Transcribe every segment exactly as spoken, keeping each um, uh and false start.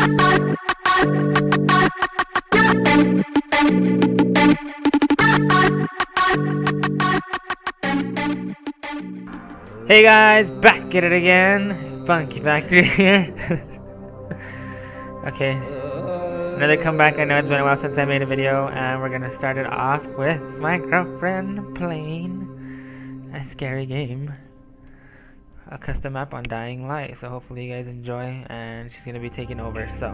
Hey guys, back at it again. FuNkYFaCtOry here. Okay, another comeback. I know it's been a while since I made a video, and we're gonna start it off with my girlfriend playing a scary game, a custom map on Dying Light. So hopefully you guys enjoy, and she's gonna be taking over. So,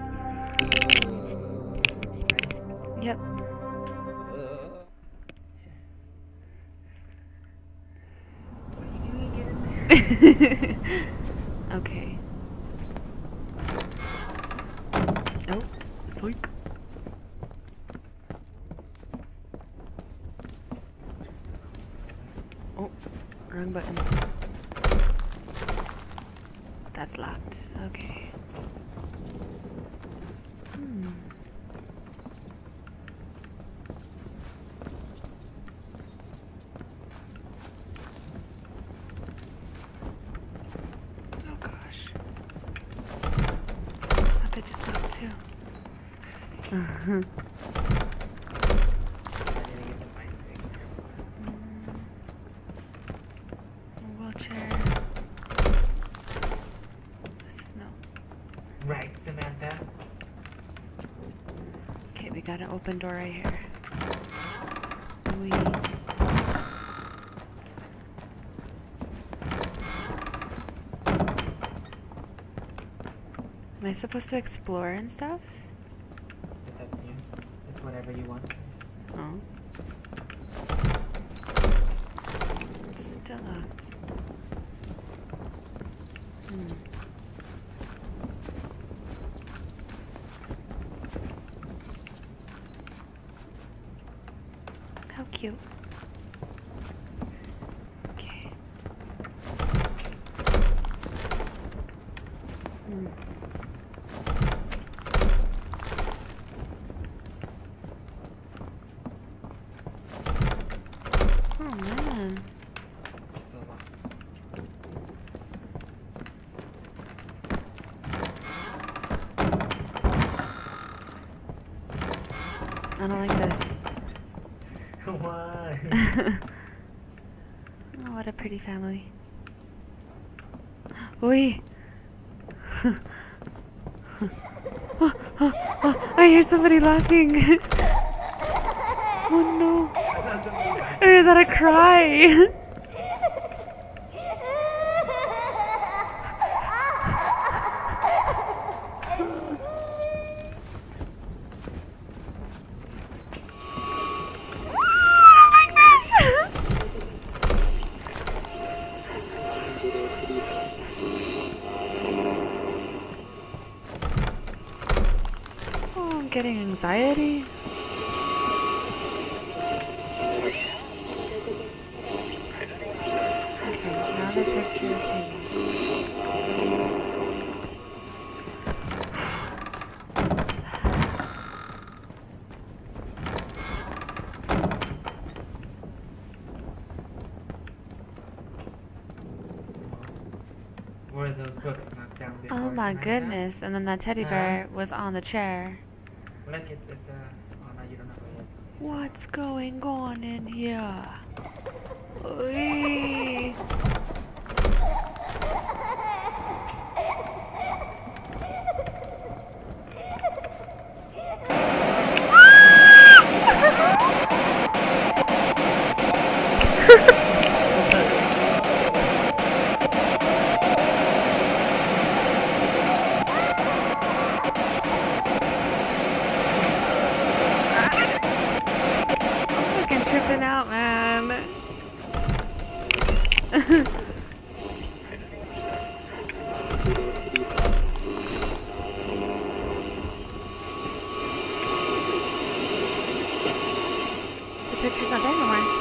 yep. Okay. Oh, psych. Oh, wrong button. That's locked. Okay. Hmm. Uh-huh. Wheelchair. This is no. right, Samantha. Okay, we got an open door right here. We. Am I supposed to explore and stuff? It's up to you. It's whatever you want. Oh. It's still locked. Hmm. How cute. Okay. Hmm. I don't like this. Why? Oh, what a pretty family. Oi! Oh, oh, oh, I hear somebody laughing. Oh no. Or is that a cry? Getting anxiety. Okay, now the picture is hanging. Were those books knocked down before? Oh my Samantha? goodness! And then that teddy bear uh, was on the chair. Look, it's it's a. Uh, oh no, you don't know who it is. What's going on in here? Oy. Out, man. The picture's not there anymore.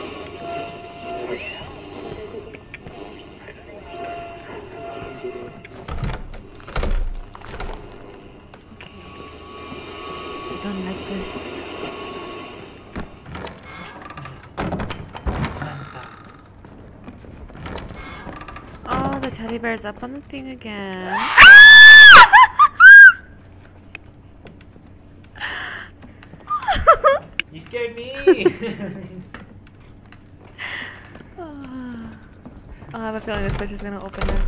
I don't like this. Oh, the teddy bear's up on the thing again. feeling this bitch is gonna open now.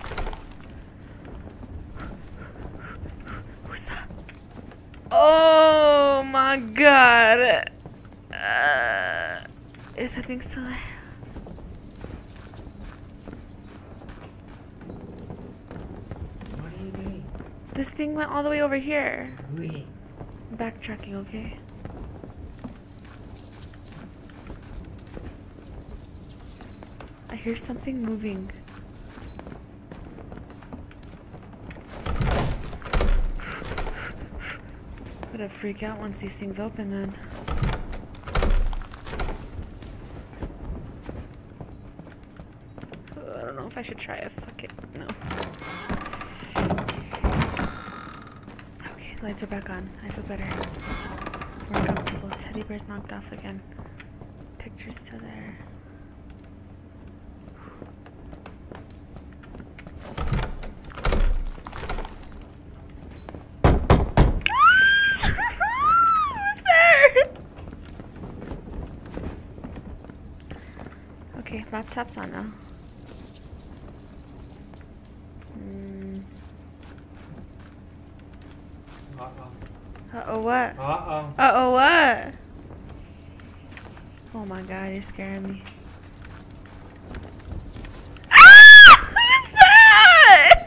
Who's that? Oh my god. Uh, is that thing still there? What are you doing? This thing went all the way over here. Oui. Backtracking, okay? I hear something moving. I'm gonna freak out once these things open, man. Oh, I don't know if I should try it. Fuck it. No. Okay, the lights are back on. I feel better. More comfortable. Teddy bear's knocked off again. Picture's still there. Okay, laptop's on now. Mm. Uh-oh. Uh-oh, what? Uh-oh. Uh-oh, what? Oh my god, you're scaring me. Ah! What is that?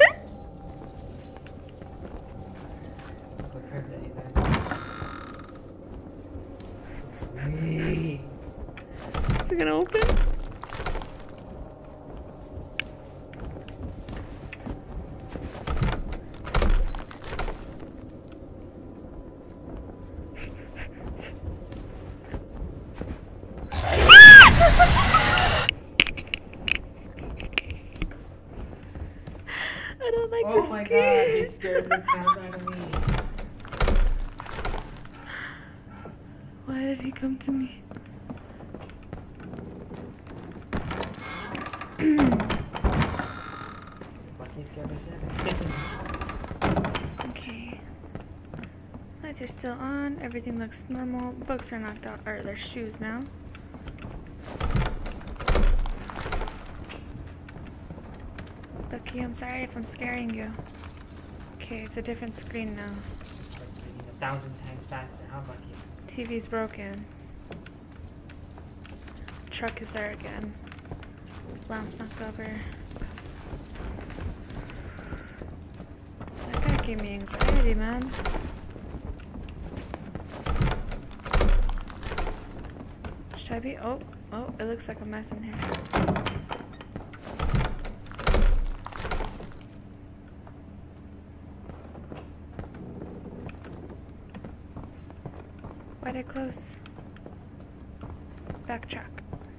Is it gonna open? I don't like Oh this my game. god, he scared the crap out of me. Why did he come to me? Bucky scared the shit. Okay. Lights are still on. Everything looks normal. Books are knocked out. Or their shoes now. Bucky, I'm sorry if I'm scaring you. Okay, it's a different screen now. It's making a thousand times faster, huh, Bucky? T V's broken. Truck is there again. Lamp's knocked over. That guy gave me anxiety, man. Should I be? Oh, oh, it looks like a mess in here. Why'd I close? Backtrack.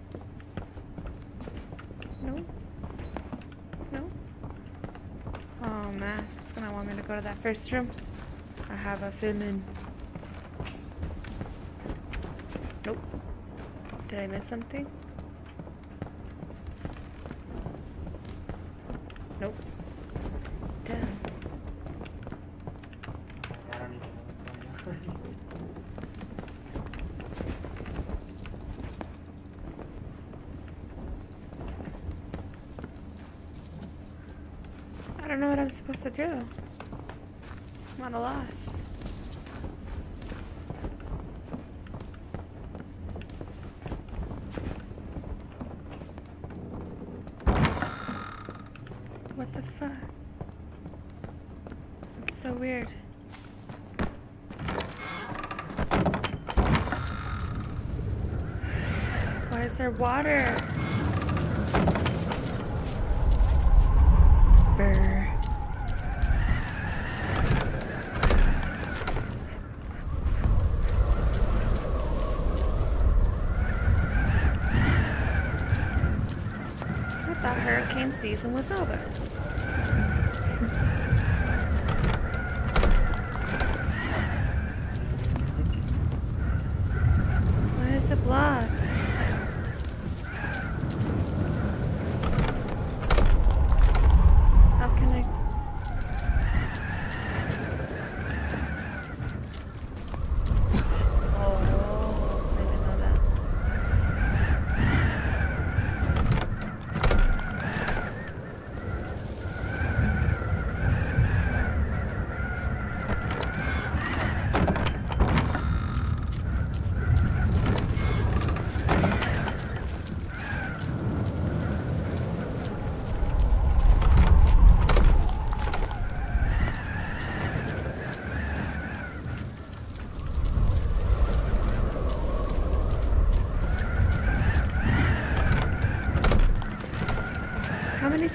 No? No? Oh man, it's gonna want me to go to that first room. I have a feeling. Nope. Did I miss something? Nope. Damn. I don't even know what's going on. I don't know what I'm supposed to do. I'm at a loss. What the fuck? It's so weird. Why is there water? Brr. I thought hurricane season was over. Why is it blocked? How can I? Oh, I didn't know that.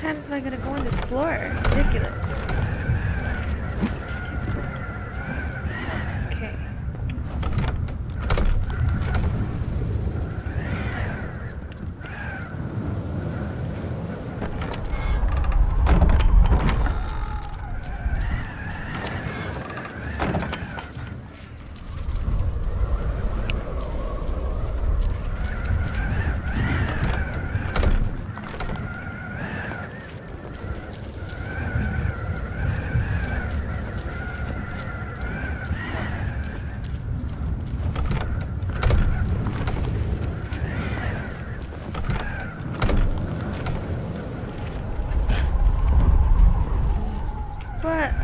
times am I gonna go on this floor? It's ridiculous. Okay. What?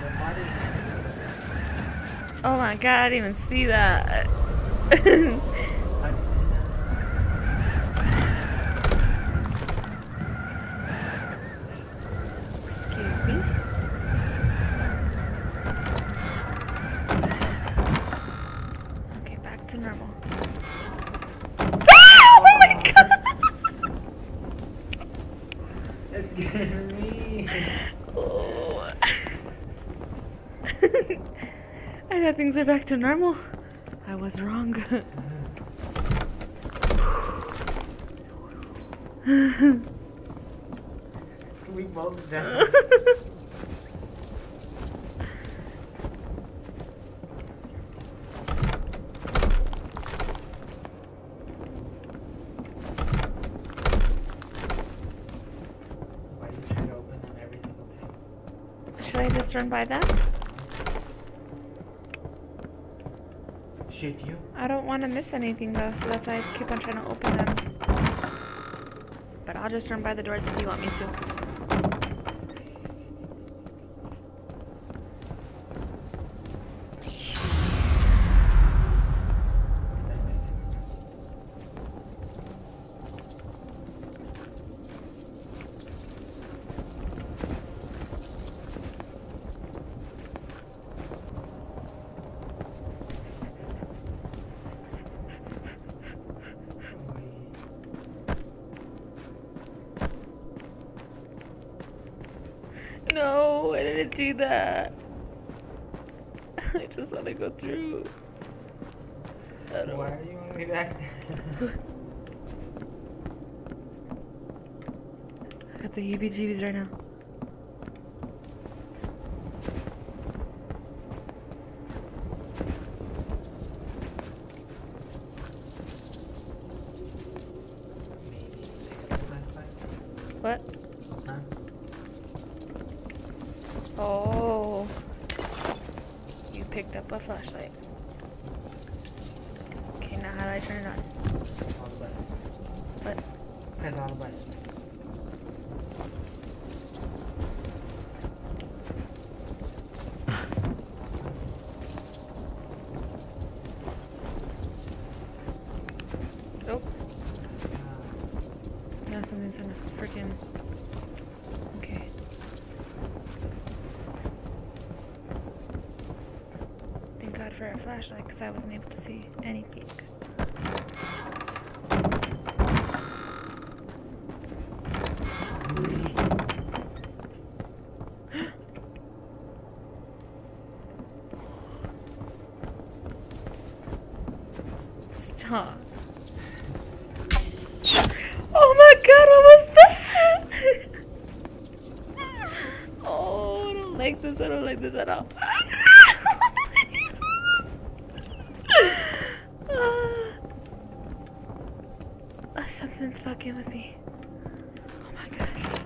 Oh my god, I didn't even see that. Excuse me. Okay, back to normal. Ah! Oh my god! That's scaring me. Oh. I thought things are back to normal. I was wrong. We both died. Why do you try to open them every single time? Should I just run by them? Should you? I don't want to miss anything though, so that's why I keep on trying to open them. But I'll just run by the doors if you want me to. No, I didn't do that. I just want to go through. I don't Why are you on me back there? I got the heebie-jeebies right now. What? Huh? Oh. You picked up a flashlight. Okay, now how do I turn it on? All the buttons. What? Press all the buttons. Oh. Now something's in a freaking. Okay. Thank God for a flashlight, because I wasn't able to see anything. Stop. Oh my god, what was that? Oh, I don't like this. I don't like this at all. uh, something's fucking with me. Oh my gosh.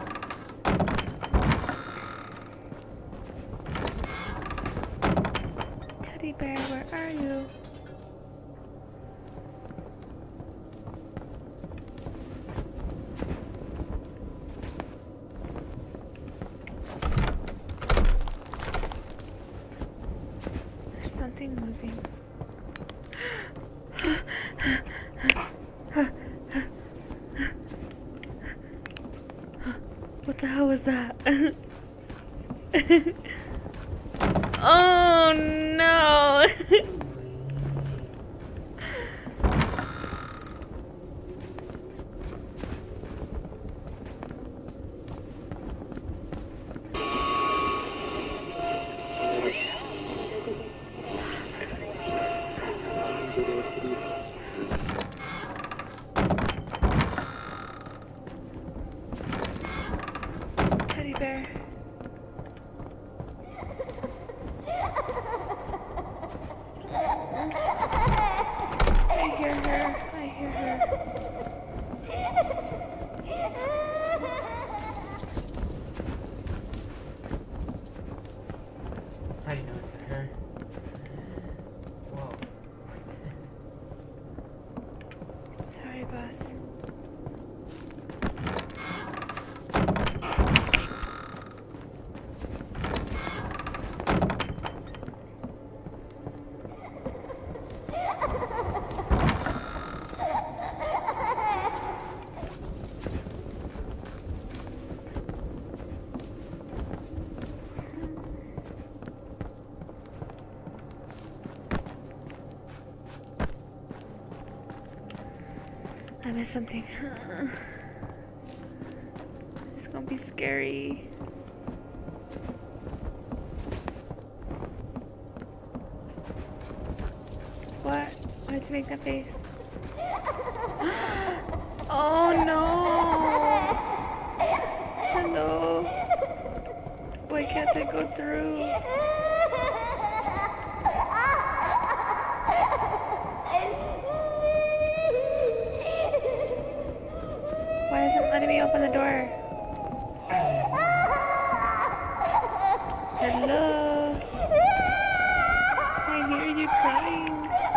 Teddy bear, where are you? Something moving. What the hell was that? Oh no! Teddy bear. I hear her. I hear her. How do you know it's her? Whoa. Sorry, boss. I missed something. It's gonna be scary. What? Why'd you make that face? Oh no! Hello? Why can't I go through? Why isn't it letting me open the door? Hello? I hear you crying.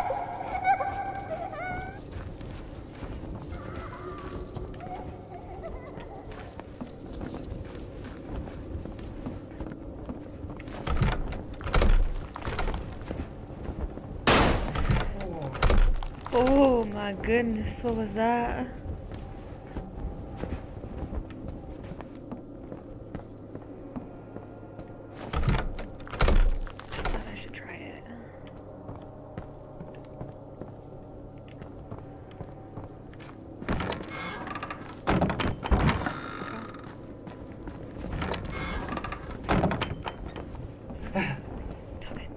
Oh my goodness, what was that? Stop it.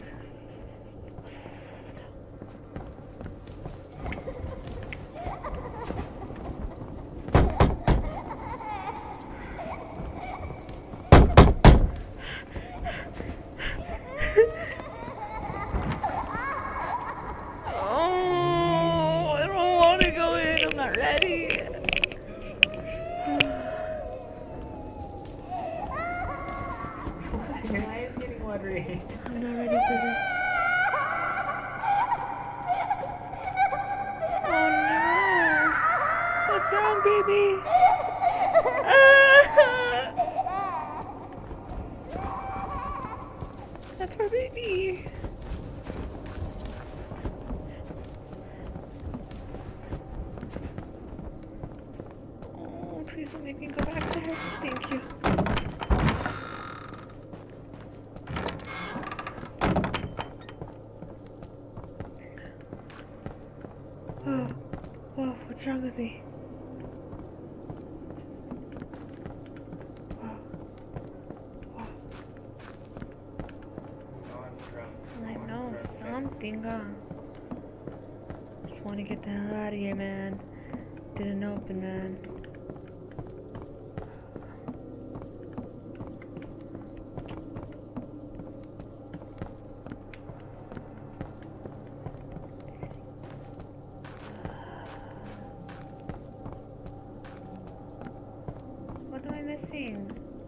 Oh, I don't want to go in. I'm not ready. Your eye is getting watery. I'm not ready for this. Oh no! What's wrong, baby? Ah! That poor baby. Oh, please don't make me go back to her. Thank you. Oh, oh, what's wrong with me? Oh, oh. I know something, huh? Just want to get the hell out of here, man. Didn't open, man. What am I missing?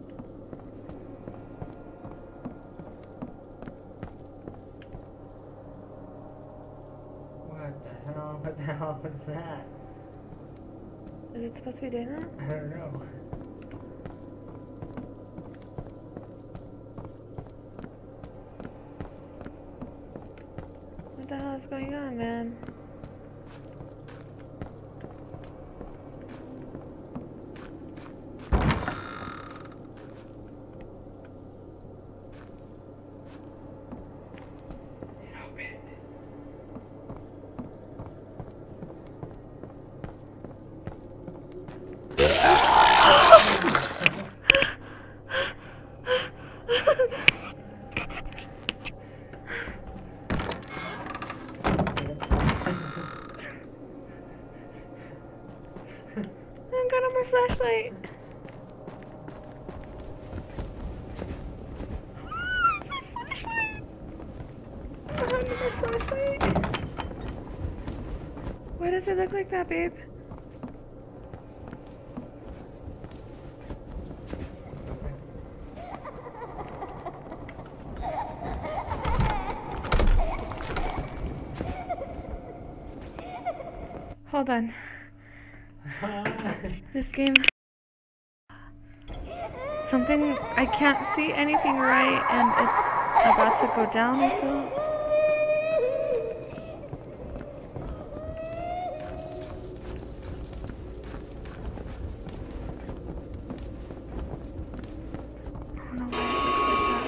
What the hell? What the hell was that? Is it supposed to be doing that? I don't know. What the hell is going on, man? flashlight. Where's my flashlight? I don't have my flashlight. Why does it look like that, babe? Hold on. This game. Something, I can't see anything right and it's about to go down, I feel. I don't know why it looks like that.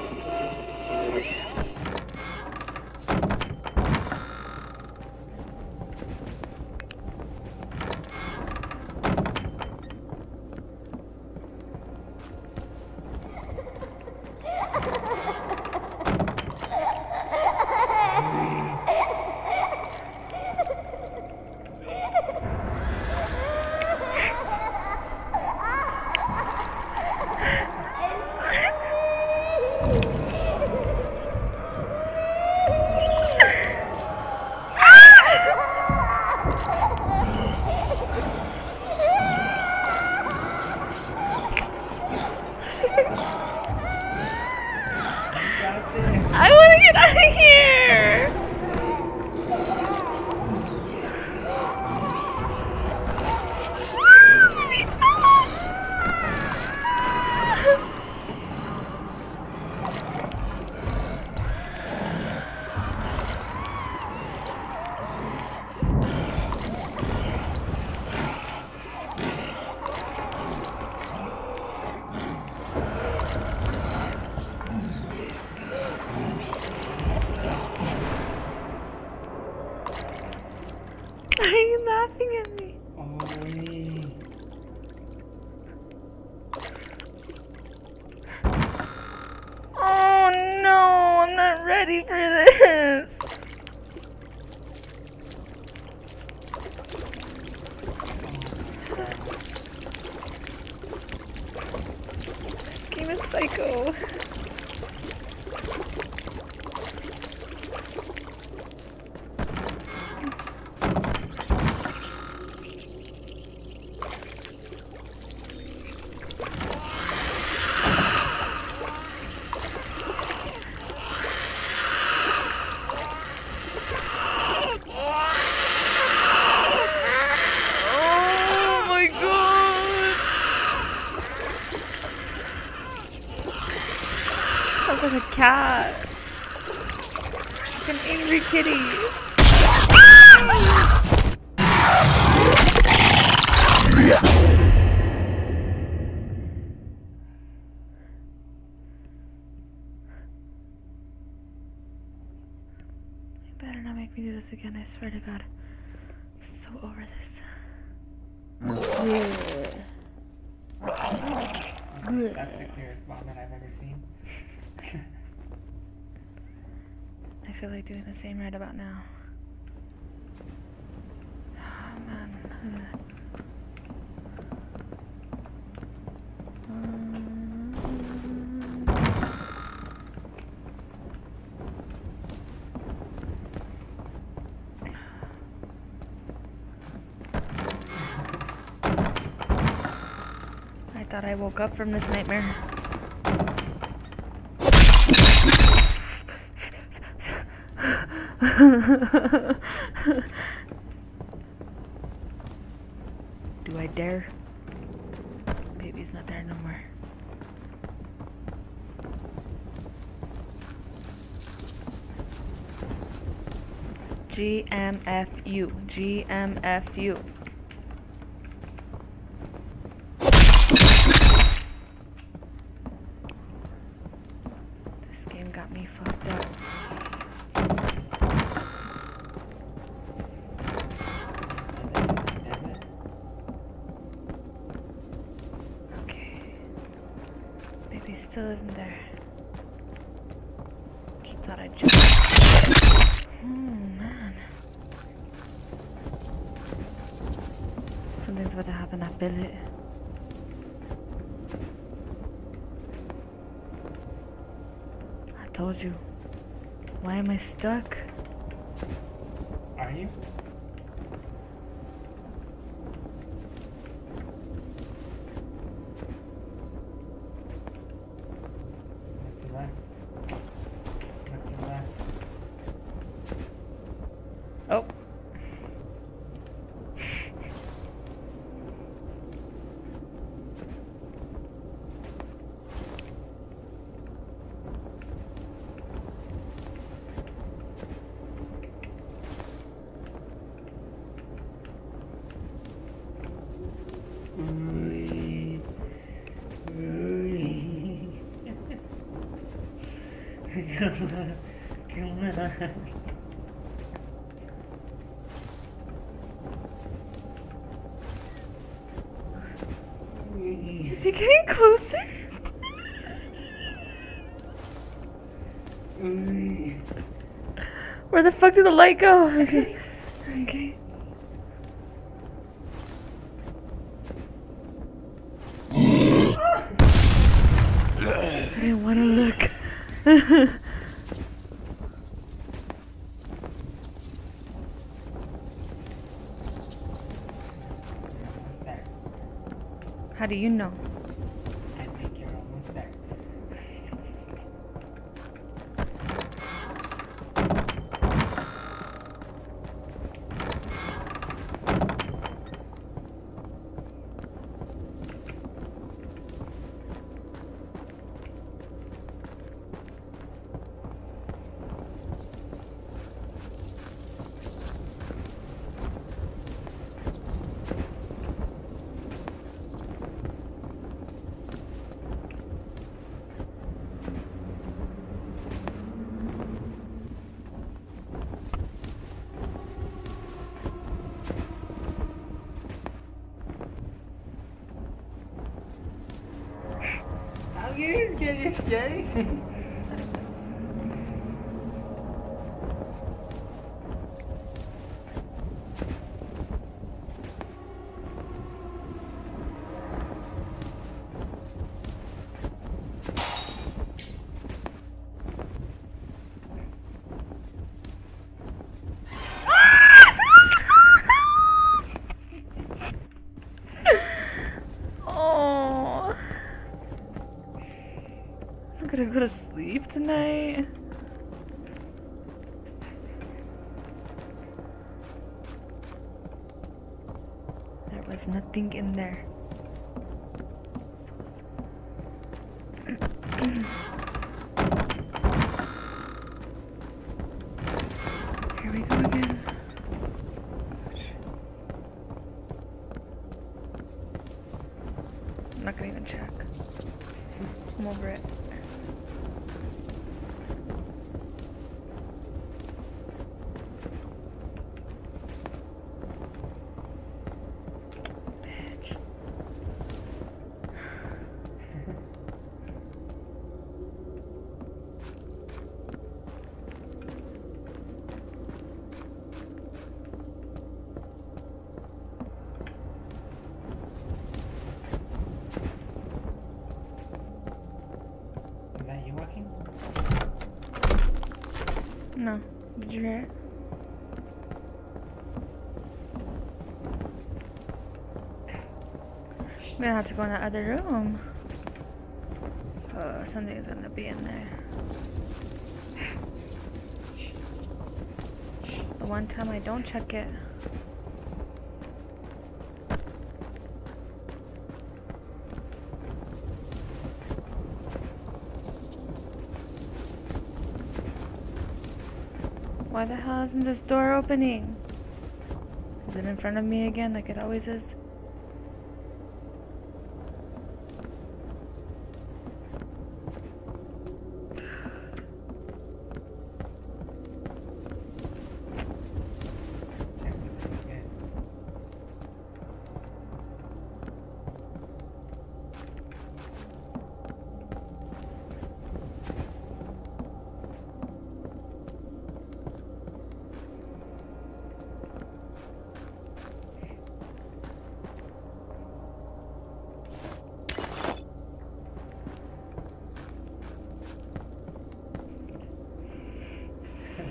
I want to get out of here! Why are you laughing at me? Oh no, I'm not ready for this. This game is psycho. Sounds like a cat. Like an angry kitty. You better not make me do this again, I swear to God. I'm so over this. That's the clearest vomit I've ever seen. I feel like doing the same right about now. Oh man. I thought I woke up from this nightmare. Do I dare? Baby's not there no more. G M F U. G M F U. This game got me fucked up. Baby still isn't there. Just thought I'd jump. Oh man. Something's about to happen, I feel it. told you. Why am I stuck? Are you? Look to the left. Look to the left. Oh. Ooh. Ooh. Come on. Come on. Is he getting closer? Ooh. Where the fuck did the light go? Okay. Okay. I didn't want to look. Almost there. How do you know? I think you're almost there. How you scared? You're scary. Oh. I'm gonna go to sleep tonight. There was nothing in there. Here we go again. I'm not gonna even check. I'm over it. Bitch. Is that you walking? No. Did you hear it? I'm gonna have to go in that other room. Oh, something's gonna be in there. The one time I don't check it. Why the hell isn't this door opening? Is it in front of me again like it always is?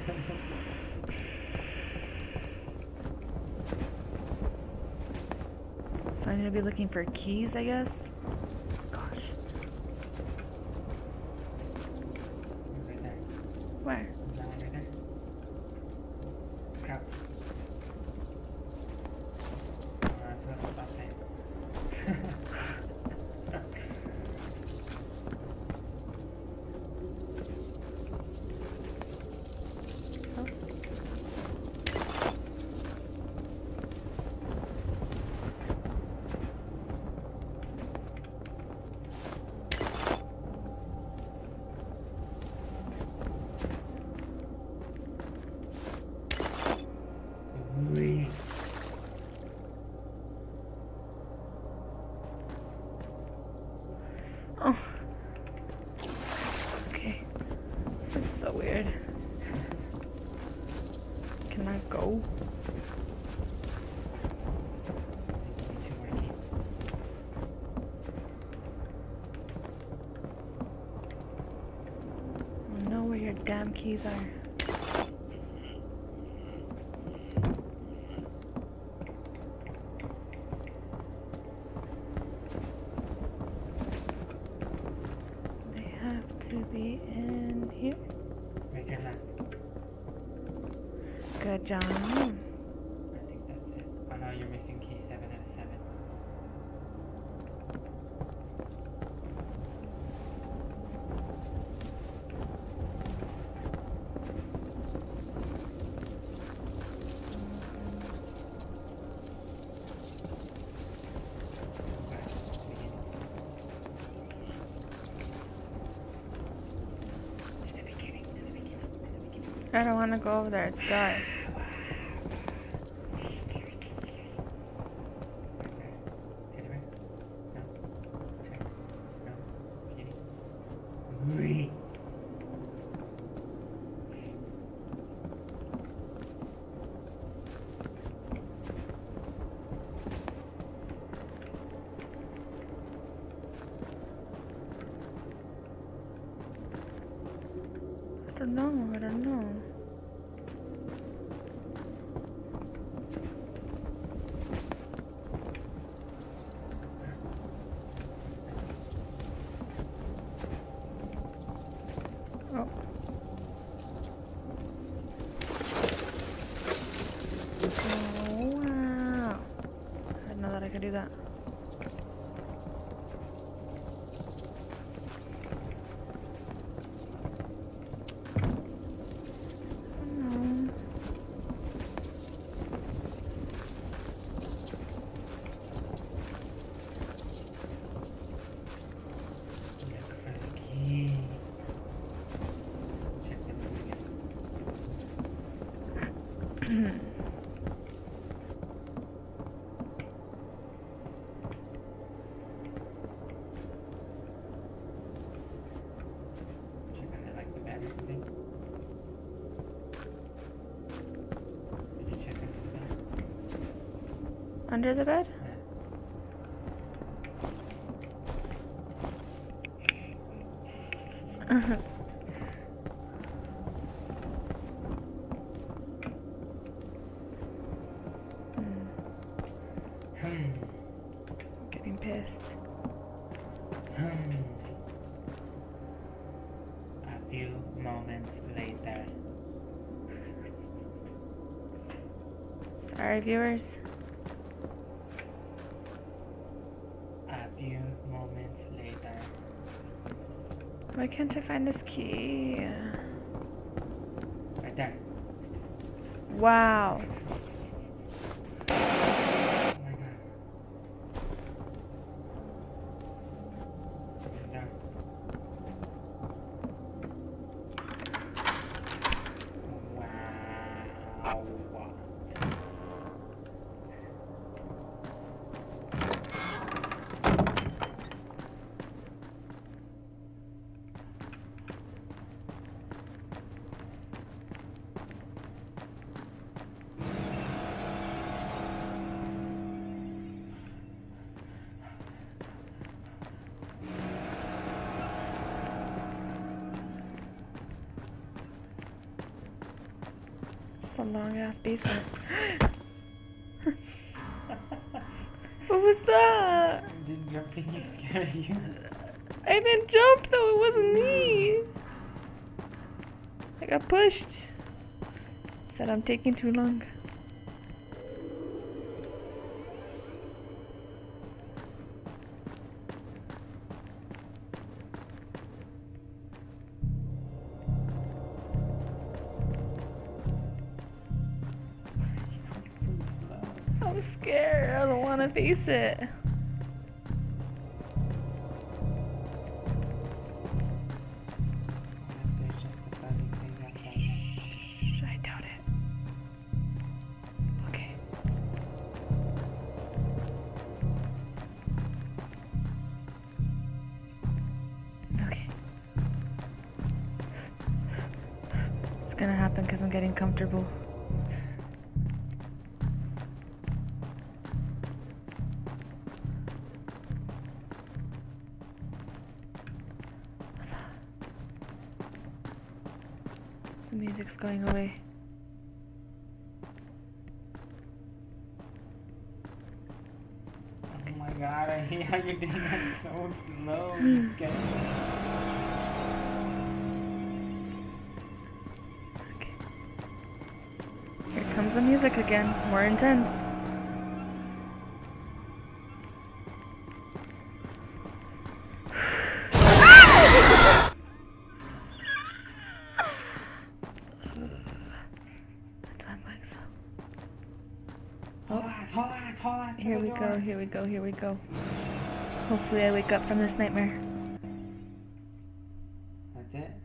So I need to be looking for keys, I guess. Gosh. Right there. Where? That one right there. Crouch. Oh, that's what I was about to say. Wee. Oh. Okay. This is so weird. Can I go? Two more keys. I know where your damn keys are. To be in here. Make your left. Good job. I think that's it. Oh no, you're missing key seven out of seven. I don't want to go over there. It's dark. I don't know. I don't know. Oh. Oh, wow. I didn't know that I could do that. Under the bed? Yeah. Getting pissed. A few moments later. Sorry, viewers. A few moments later. Why can't I find this key? Right there. Wow. Oh my god. Right there. Wow. It's a long ass basement. What was that? Didn't jump in, you scared you. I didn't jump though, it wasn't me. I got pushed. Said I'm taking too long. I'm scared. I don't want to face it. I doubt it. Okay. Okay. It's gonna happen because I'm getting comfortable. The music's going away. Oh my god, I hate how you're doing that so slow. You scared me. Okay. Here comes the music again, more intense. Here we go, here we go, here we go. Hopefully I wake up from this nightmare. That's it?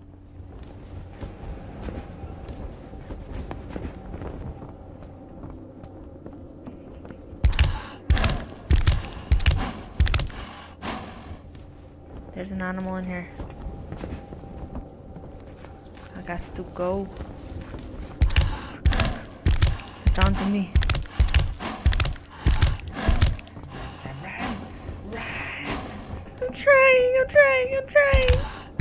There's an animal in here. I got to go. It's on to me. I'm trying, I'm trying, I'm trying.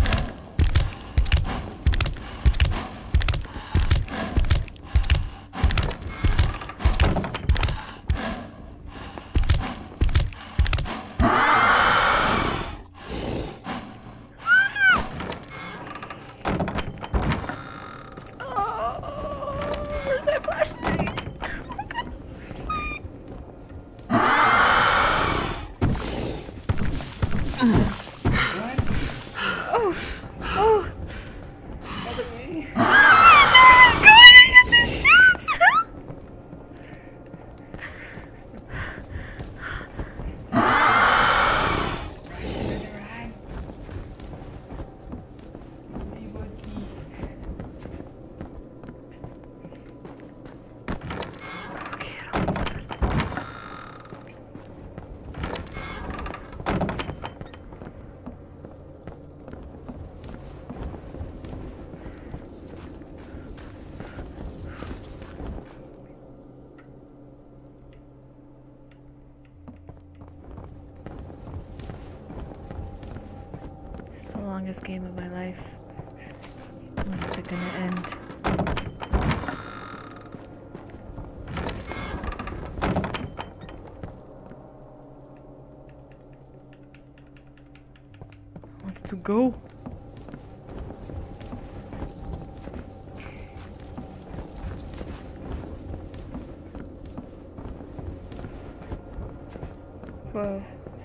Oh, where's that flashlight? Longest game of my life. When is it gonna end? Wants to go. Whoa.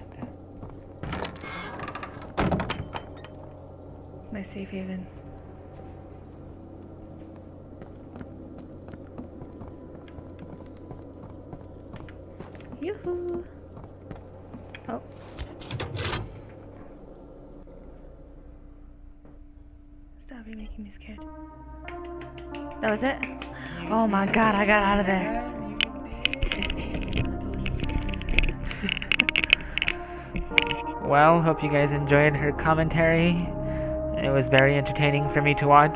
My safe haven. Yoo-hoo! Oh. Stop, you're making me scared. That was it? Oh my god, I got out of there. Well, hope you guys enjoyed her commentary. It was very entertaining for me to watch.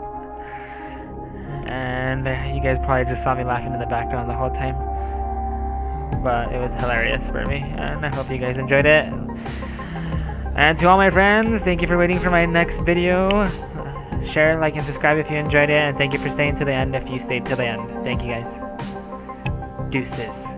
And you guys probably just saw me laughing in the background the whole time. But it was hilarious for me. And I hope you guys enjoyed it. And to all my friends, thank you for waiting for my next video. share, like, and subscribe if you enjoyed it, and thank you for staying to the end if you stayed to the end. Thank you guys. Deuces.